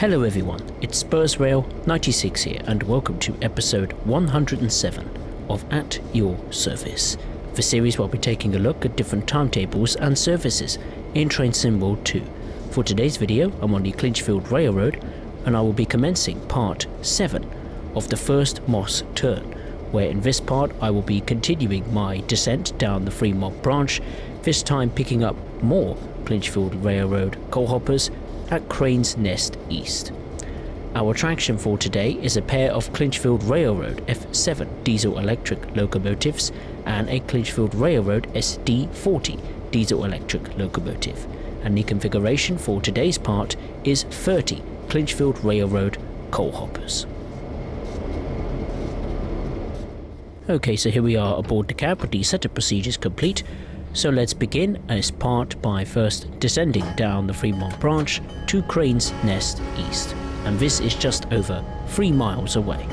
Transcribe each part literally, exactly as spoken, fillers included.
Hello everyone, it's Spurs Rail ninety-six here and welcome to episode one hundred seven of At Your Service, the series where I'll be taking a look at different timetables and services in Train Sim World two. For today's video, I'm on the Clinchfield Railroad and I will be commencing part seven of the first Moss turn, where in this part I will be continuing my descent down the Fremont branch, this time picking up more Clinchfield Railroad coal hoppers at Crane's Nest East. Our attraction for today is a pair of Clinchfield Railroad F seven diesel-electric locomotives and a Clinchfield Railroad S D forty diesel-electric locomotive, and the configuration for today's part is thirty Clinchfield Railroad coal hoppers. Okay, so here we are aboard the cab with the setup procedures complete. So let's begin this part by first descending down the Fremont branch to Crane's Nest East, and this is just over three miles away.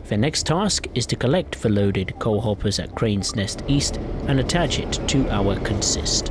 The next task is to collect the loaded coal hoppers at Crane's Nest East and attach it to our consist.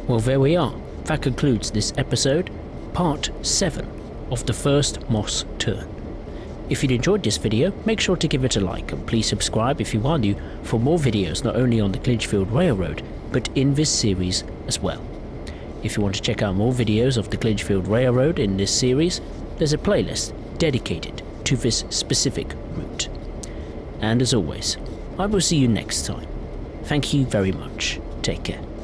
Well, there we are. That concludes this episode, part seven of the first Moss turn. If you enjoyed this video, make sure to give it a like, and please subscribe if you are new for more videos not only on the Clinchfield Railroad, but in this series as well. If you want to check out more videos of the Clinchfield Railroad in this series, there's a playlist dedicated to this specific route. And as always, I will see you next time. Thank you very much. Take care.